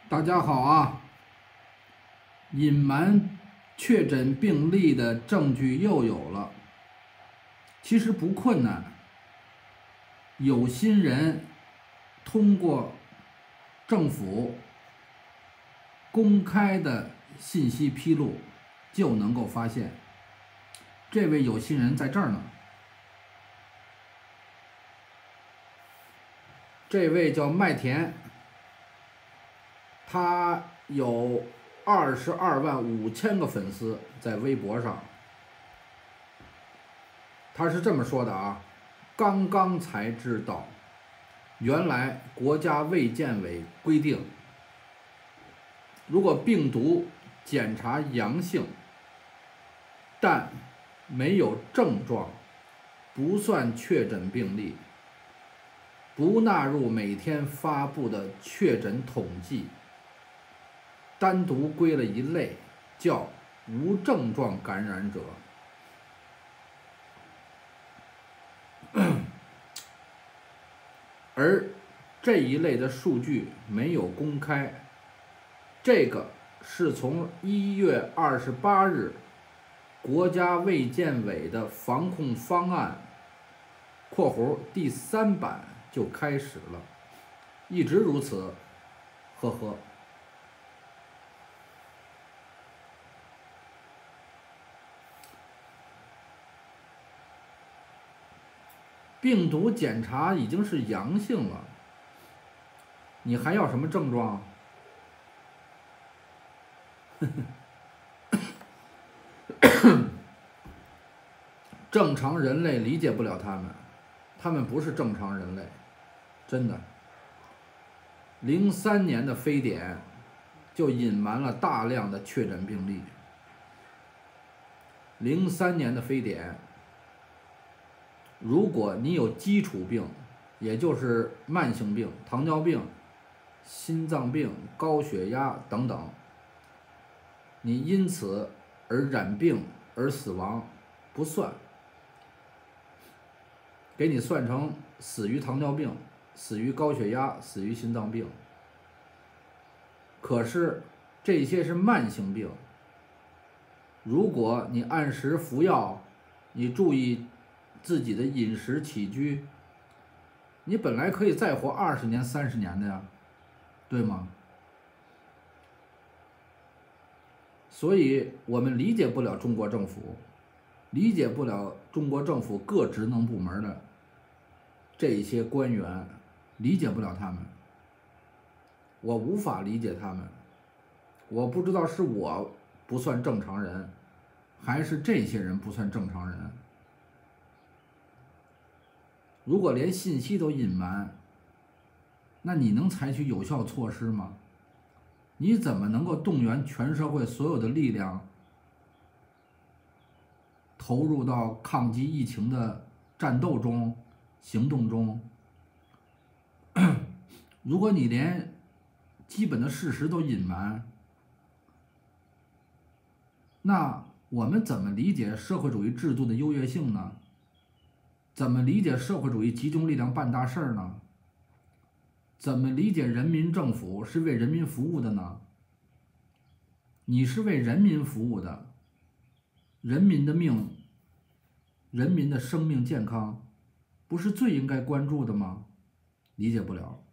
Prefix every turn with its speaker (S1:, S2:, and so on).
S1: 大家好啊！隐瞒确诊病例的证据又有了，其实不困难。有心人通过政府公开的信息披露，就能够发现。这位有心人在这儿呢，这位叫麦田，他有22.5万个粉丝在微博上。他是这么说的啊：刚刚才知道，原来国家卫健委规定，如果病毒检查阳性，但没有症状，不算确诊病例，不纳入每天发布的确诊统计，单独归了一类，叫无症状感染者。而这一类的数据没有公开，这个是从1月28日国家卫健委的防控方案（括弧第3版）就开始了，一直如此，呵呵。病毒检查已经是阳性了，你还要什么症状？正常人类理解不了他们，他们不是正常人类，真的。03年的非典就隐瞒了大量的确诊病例。03年的非典，如果你有基础病，也就是慢性病，糖尿病、心脏病、高血压等等，你因此而染病而死亡，不算，给你算成死于糖尿病、死于高血压、死于心脏病。可是这些是慢性病，如果你按时服药，你注意自己的饮食起居，你本来可以再活20年、30年的呀，对吗？所以我们理解不了中国政府，理解不了中国政府各职能部门的这些官员，理解不了他们，我无法理解他们。我不知道是我不算正常人，还是这些人不算正常人。如果连信息都隐瞒，那你能采取有效措施吗？你怎么能够动员全社会所有的力量投入到抗击疫情的战斗中、行动中？如果你连基本的事实都隐瞒，那我们怎么理解社会主义制度的优越性呢？怎么理解社会主义集中力量办大事呢？怎么理解人民政府是为人民服务的呢？你是为人民服务的，人民的命、人民的生命健康，不是最应该关注的吗？理解不了。